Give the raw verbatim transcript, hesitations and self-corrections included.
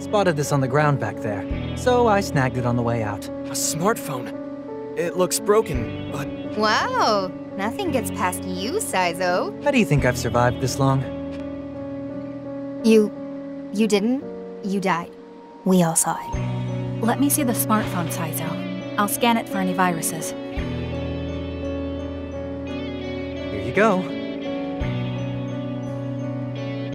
Spotted this on the ground back there, so I snagged it on the way out. A smartphone. It looks broken, but... Wow, nothing gets past you, Saizo. How do you think I've survived this long? You... you didn't. You died. We all saw it. Let me see the smartphone, Saizo. I'll scan it for any viruses. Here you go.